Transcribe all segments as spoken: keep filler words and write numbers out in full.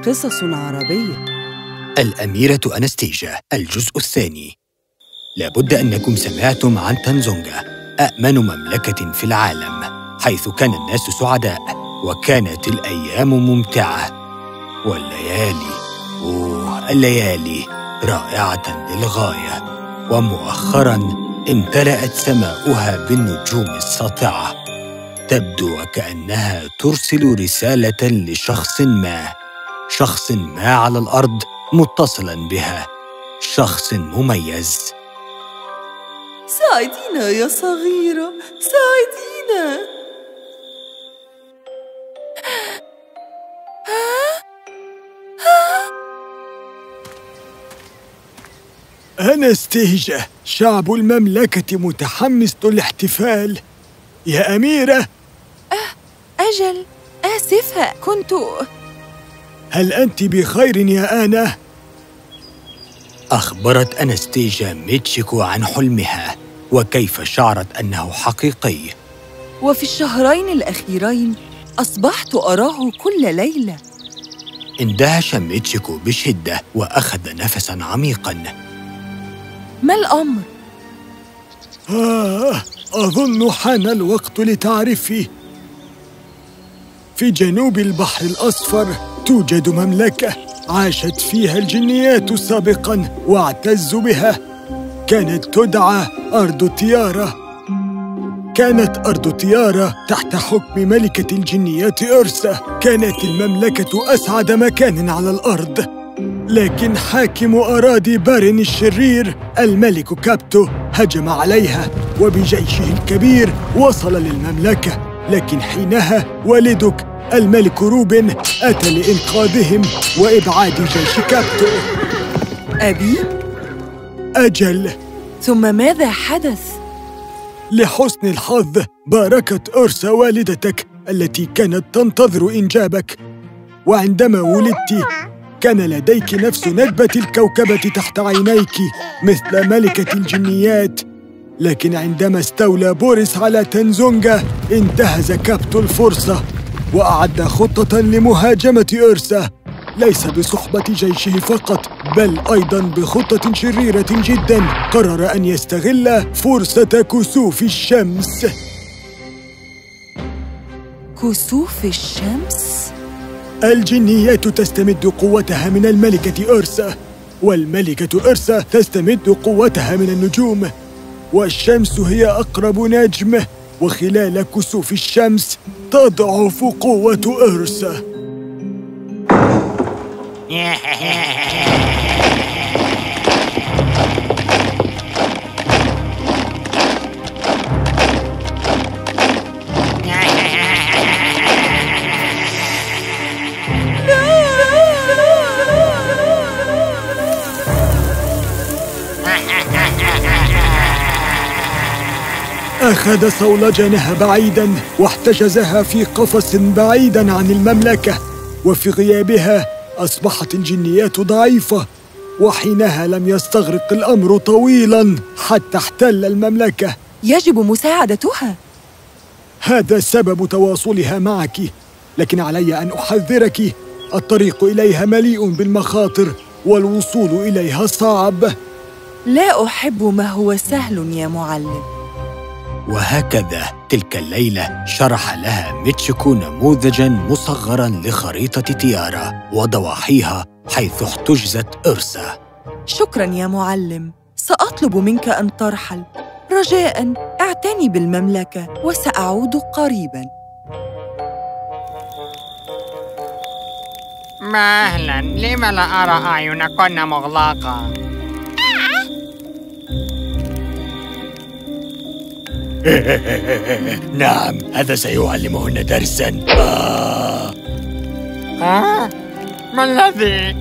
قصص عربية. الأميرة أنستيجا، الجزء الثاني. لابد أنكم سمعتم عن تنزونجا، أأمن مملكة في العالم، حيث كان الناس سعداء وكانت الأيام ممتعة، والليالي أوه الليالي رائعة للغاية. ومؤخراً امتلأت سماؤها بالنجوم الساطعة، تبدو وكأنها ترسل رسالة لشخص ما، شخص ما على الأرض متصلاً بها، شخص مميز. ساعدينا يا صغيرة، ساعدينا. أنستيجا، شعب المملكة متحمس للاحتفال. يا أميرة. أه أجل، آسفة، كنت... هل أنت بخير يا آنا؟ أخبرت أنستيجا ميتشيكو عن حلمها وكيف شعرت أنه حقيقي. وفي الشهرين الأخيرين أصبحت أراه كل ليلة. اندهش ميتشيكو بشدة وأخذ نفساً عميقاً. ما الأمر؟ آه، أظن حان الوقت لتعرفي. في جنوب البحر الأصفر توجد مملكة عاشت فيها الجنيات سابقاً واعتزوا بها. كانت تدعى أرض تيارا. كانت أرض تيارا تحت حكم ملكة الجنيات أرسا. كانت المملكة أسعد مكان على الأرض، لكن حاكم أراضي بارين الشرير الملك كابتو هجم عليها وبجيشه الكبير وصل للمملكة. لكن حينها والدك الملك روبن أتى لإنقاذهم وإبعاد جيش كابتو. أبي؟ أجل. ثم ماذا حدث؟ لحسن الحظ باركت أرسا والدتك التي كانت تنتظر إنجابك، وعندما ولدت كان لديك نفس ندبة الكوكبة تحت عينيك مثل ملكة الجنيات. لكن عندما استولى بوريس على تنزونجا انتهز كابتو الفرصة وأعد خطة لمهاجمة أرسا، ليس بصحبة جيشه فقط بل أيضاً بخطة شريرة جداً. قرر أن يستغل فرصة كسوف الشمس. كسوف الشمس؟ الجنيات تستمد قوتها من الملكة أرسا، والملكة أرسا تستمد قوتها من النجوم، والشمس هي أقرب نجم، وخلال كسوف الشمس تضعف قوة أرسا. أخذ صولجانها بعيداً واحتجزها في قفص بعيداً عن المملكة، وفي غيابها أصبحت الجنيات ضعيفة، وحينها لم يستغرق الأمر طويلاً حتى احتل المملكة. يجب مساعدتها. هذا سبب تواصلها معك، لكن علي أن أحذرك، الطريق إليها مليء بالمخاطر والوصول إليها صعب. لا أحب ما هو سهل يا معلم. وهكذا تلك الليلة شرح لها ميتشيكو نموذجاً مصغراً لخريطة تيارا وضواحيها حيث احتجزت أرسا. شكراً يا معلم، سأطلب منك أن ترحل. رجاءً اعتني بالمملكة وسأعود قريباً. مهلاً، لم لا أرى أعينكن مغلقة؟ نعم، هذا سيعلمهن درساً. آه. آه؟ ما الذي؟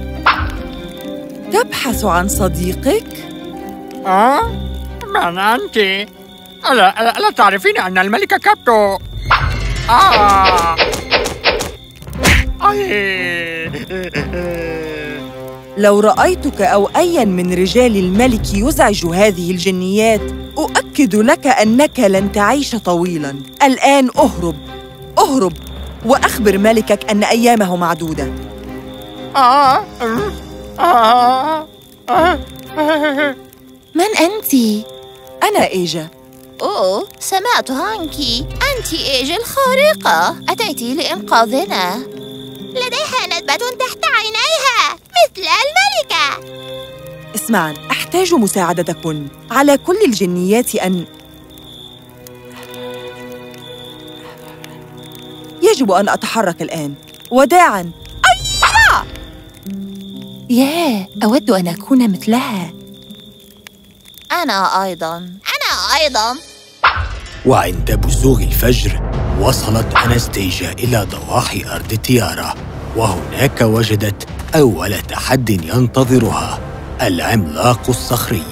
تبحث عن صديقك؟ آه؟ من أنت؟ ألا, ألا, ألا تعرفين أن الملك كابتو؟ آه. لو رأيتك أو أياً من رجال الملك يزعج هذه الجنيات أؤكد لك أنك لن تعيش طويلاً. الآن أهرب، أهرب وأخبر ملكك أن أيامه معدودة. من أنتِ؟ أنا إيجا. أوه، سمعت عنك. أنتِ إيجا الخارقة، أتيتِ لإنقاذنا. لديها ندبة تحت عينيها مثل الملكة. اسمعن، أحتاج مساعدتكن. على كل الجنيات أن يجب أن أتحرك الآن. وداعاً. أيّا! ياه، أود أن أكون مثلها. أنا أيضاً. أنا أيضاً. وعند بزوغ الفجر وصلت أناستيجا إلى ضواحي أرض تيارا، وهناك وجدت أول تحد ينتظرها، العملاق الصخري.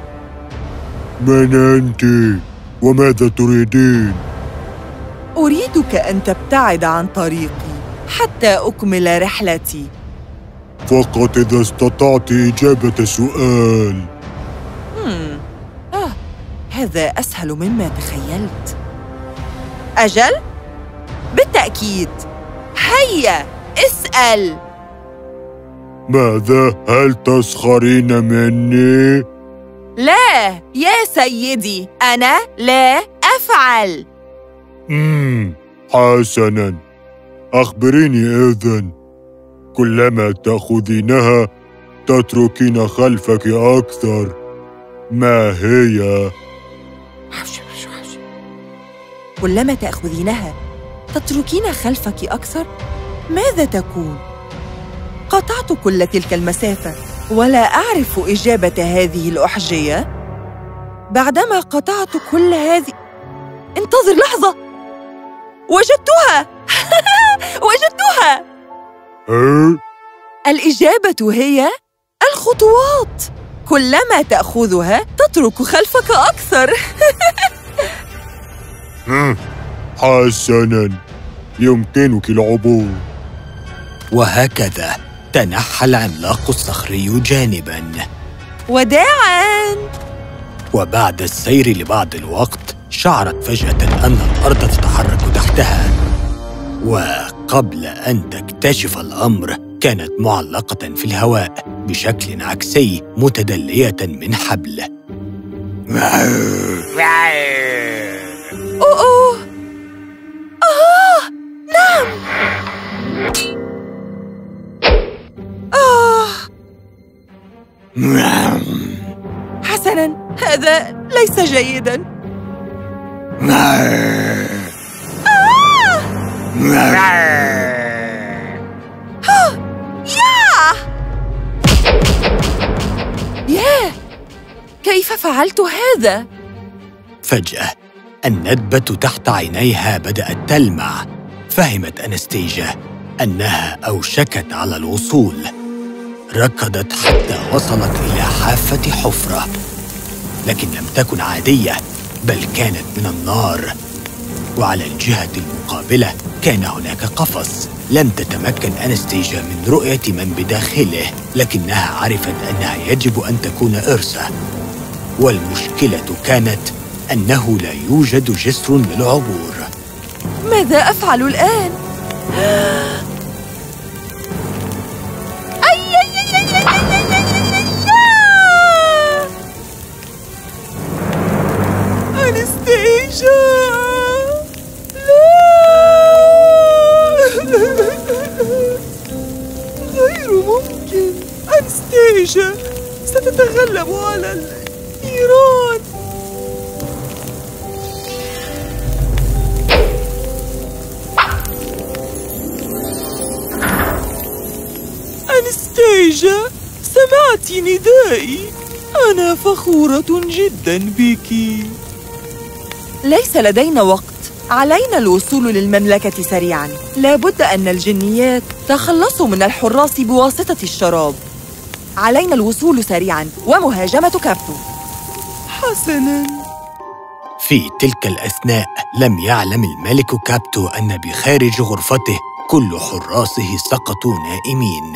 من أنت؟ وماذا تريدين؟ أريدك أن تبتعد عن طريقي حتى أكمل رحلتي. فقط إذا استطعت إجابة سؤال. هم. آه، هذا أسهل مما تخيلت. أجل؟ بالتأكيد. هيا، اسأل. ماذا؟ هل تسخرين مني؟ لا يا سيدي، أنا لا أفعل. امم حسناً، أخبريني إذن. كلما تأخذينها تتركين خلفك أكثر. ما هي؟ كلما تأخذينها تتركين خلفك أكثر؟ ماذا تكون؟ قطعت كل تلك المسافة ولا أعرف إجابة هذه الأحجية. بعدما قطعت كل هذه، انتظر لحظة، وجدتها. وجدتها. أه؟ الإجابة هي الخطوات. كلما تأخذها تترك خلفك أكثر. حسناً، يمكنك العبور. وهكذا تنحى العملاق الصخري جانباً. وداعاً. وبعد السير لبعض الوقت شعرت فجأة أن الأرض تتحرك تحتها، وقبل أن تكتشف الأمر كانت معلقة في الهواء بشكل عكسي متدلية من حبل. أوه أوه. آه، نعم. آه. حسناً، هذا ليس جيداً. آه. ياه! ياه! كيف فعلت هذا؟ فجأة الندبة تحت عينيها بدأت تلمع. فهمت أناستيجا أنها أوشكت على الوصول. ركضت حتى وصلت إلى حافة حفرة، لكن لم تكن عادية بل كانت من النار. وعلى الجهة المقابلة كان هناك قفص. لم تتمكن أناستيجا من رؤية من بداخله، لكنها عرفت أنها يجب أن تكون إرسا. والمشكلة كانت أنه لا يوجد جسر للعبور. ماذا أفعل الآن؟ أي أي أي أي أي أي أي. أناستيجا، لا، غير ممكن. أناستيجا ستتغلب على النيران. أناستيجا، سمعت ندائي. أنا فخورة جداً بك. ليس لدينا وقت، علينا الوصول للمملكة سريعاً. لابد أن الجنيات تخلصوا من الحراس بواسطة الشراب. علينا الوصول سريعاً ومهاجمة كابتو. حسناً. في تلك الأثناء لم يعلم الملك كابتو أن بخارج غرفته كل حراسه سقطوا نائمين.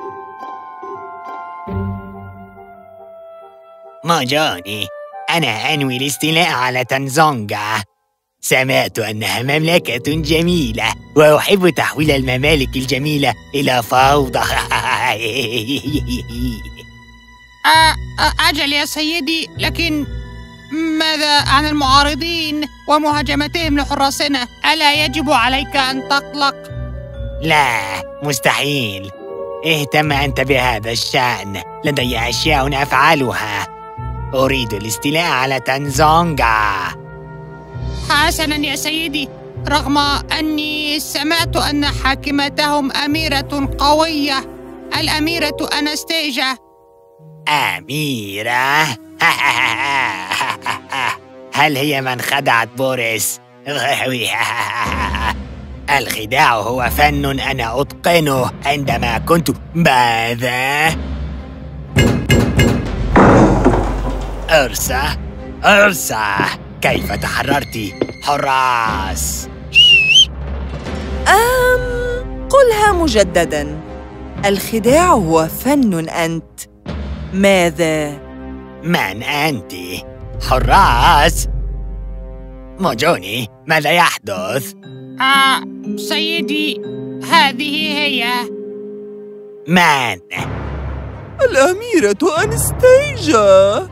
موجودي، أنا أنوي الاستيلاء على تنزونغا. سمعت أنها مملكة جميلة وأحب تحويل الممالك الجميلة إلى فوضى. أجل يا سيدي، لكن ماذا عن المعارضين ومهاجمتهم لحراسنا؟ ألا يجب عليك أن تقلق؟ لا، مستحيل. اهتم أنت بهذا الشأن، لدي أشياء أفعلها. أريد الاستيلاء على تنزونغا. حسناً يا سيدي، رغم أني سمعت أن حاكمتهم أميرة قوية، الأميرة أنستيجا. أميرة؟ هل هي من خدعت بوريس؟ الخداع هو فن أنا أتقنه عندما كنت ماذا؟ أرسا أرسا كيف تحررت؟ حراس. أم قلها مجدداً. الخداع هو فن أنت. ماذا؟ من أنت؟ حراس؟ موجوني، ماذا يحدث؟ آه سيدي، هذه هي. من؟ الأميرة أنستيجا.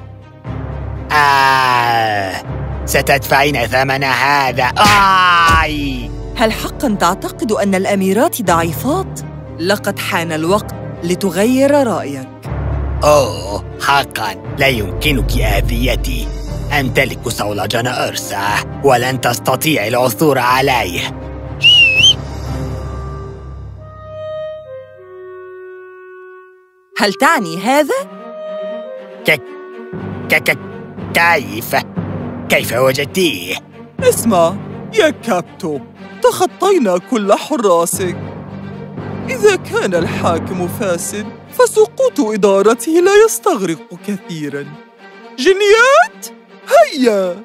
آه ستدفعين ثمن هذا. آي هل حقاً تعتقد أن الأميرات ضعيفات؟ لقد حان الوقت لتغير رأيك. أوه، حقاً لا يمكنك آذيتي. أمتلك صولجان أرسا ولن تستطيع العثور عليه. هل تعني هذا؟ ك... ك... ك... كيف؟ كيف وجدتيه؟ اسمع يا كابتو، تخطينا كل حراسك. إذا كان الحاكم فاسد فسقوط إدارته لا يستغرق كثيراً. جنيات، هيا!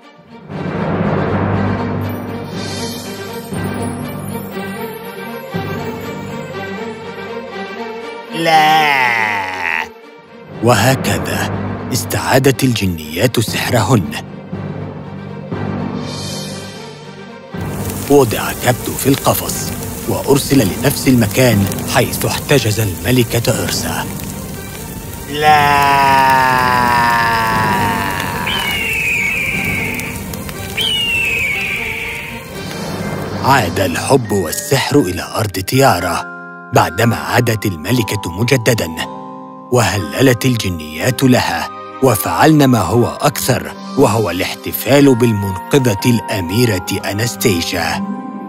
لا. وهكذا استعادت الجنيات سحرهن. وضع كابتو في القفص وأرسل لنفس المكان حيث احتجز الملكة أرسا. لا. عاد الحب والسحر إلى أرض تيارا بعدما عادت الملكة مجدداً، وهللت الجنيات لها وفعلن ما هو أكثر، وهو الاحتفال بالمنقذة الأميرة أنستيجا.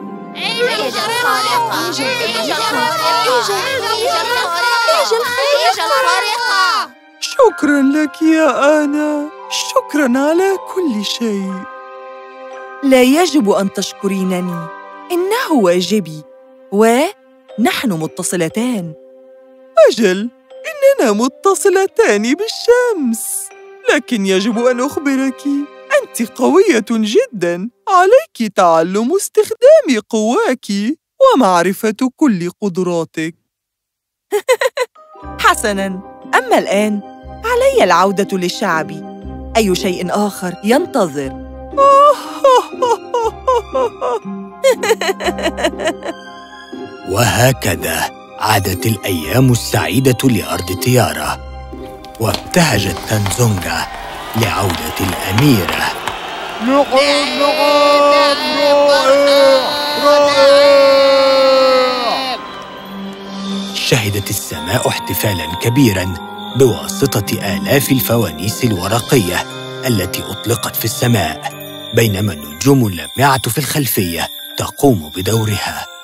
شكراً لك يا آنا، شكراً على كل شيء. لا يجب أن تشكرينني، إنه واجبي، ونحن متصلتان. أجل، إننا متصلتان بالشمس، لكن يجب أن أخبرك، أنت قوية جداً. عليك تعلم استخدام قواك ومعرفة كل قدراتك. حسناً، أما الآن علي العودة للشعب. أي شيء آخر ينتظر. وهكذا عادت الأيام السعيدة لأرض تيارا، وابتهجت تنزونغا لعودة الأميرة. نعم نعم، رائع رائع. شهدت السماء احتفالاً كبيراً بواسطة آلاف الفوانيس الورقية التي أطلقت في السماء، بينما النجوم اللامعة في الخلفية تقوم بدورها.